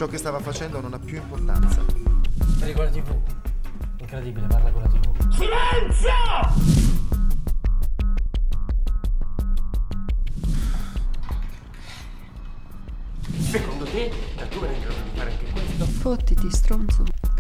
Ciò che stava facendo non ha più importanza. Vedi con la TV. Incredibile, parla con la TV. Silenzio! Secondo te, da dove ne dovremmo fare anche questo? Fottiti, stronzo.